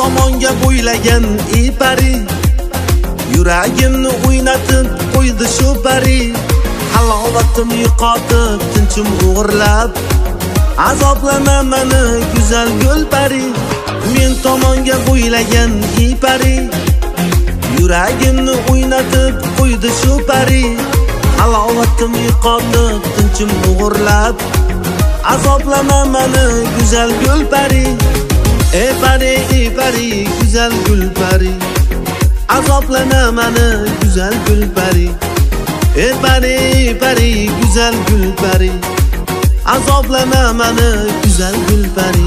tomonga bo'ylagan ipari, yuragimni o'ynatib qo'ydi shu pari. Halovatim yo'qotib tinchim o'g'irlab, azoblama meni go'zal gulpari. Men tomonga bo'ylagan ipari, yuragimni o'ynatib qo'ydi shu pari. Halovatim yo'qotib tinchim o'g'irlab, azoblama meni go'zal gulpari. Pari, güzel gül pari, azoblama meni güzel gül pari. Pari, güzel gül pari, azoblama meni güzel gül pari.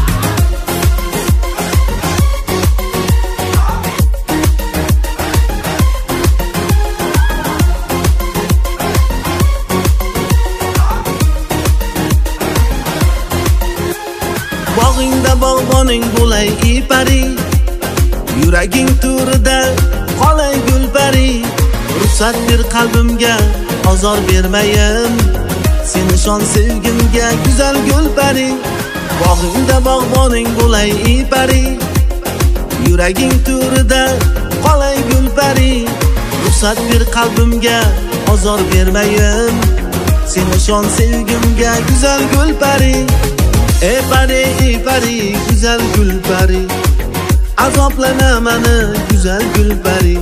Bog'ingda bog'boning bo'lay ipari, yuraging turida qolay gulpari. Ruxsat ber qalbimga ozor bermayin, seni shon sevgimga go'zal gulpari. Bog'ingda bog'boning bo'lay ipari, yuraging turida qolay gulpari. Ruxsat ber qalbimga ozor bermayin, seni shon sevgimga go'zal gulpari. Pari, güzel gül pari, azoblama meni güzel gül pari.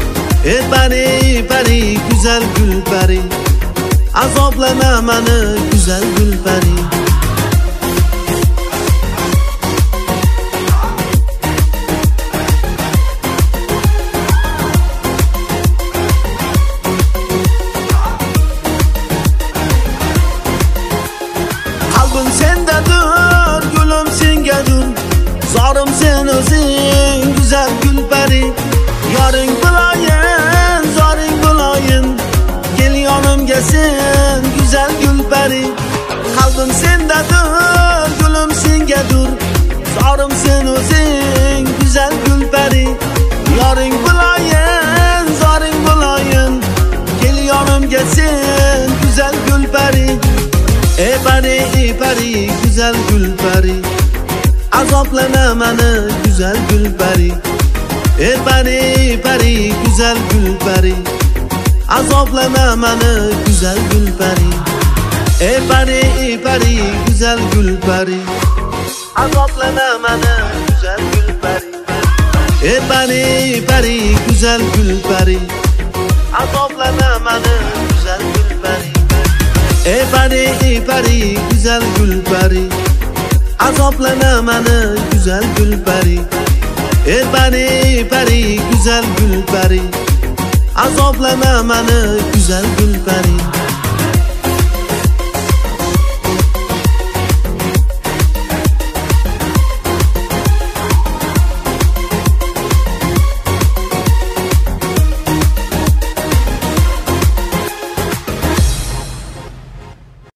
Pari, güzel gül pari, azoblama meni güzel gül pari. Qalbim sendadir, gulum sengadir, zorim sen o'zing güzel gulpari. Yoring buloyin, zoring buloyin, kel yonimga sen güzel gulpari. Qalbim sendadir, gulum sengadir, zorim sen o'zing güzel gulpari. Yoring buloyin, zoring buloyin, kel yonimga sen güzel gulpari. Pari, güzel gulpari, azoblama meni güzel gulpari. Pari, güzel gulpari, azoblama meni güzel gulpari. Pari, güzel gulpari, azoblama meni güzel gulpari. Pari, güzel gulpari, azoblama meni güzel gulpari. Pari, güzel gulpari, azoblama meni güzel gulpari. Pari, güzel gulpari, azoblama meni güzel gulpari.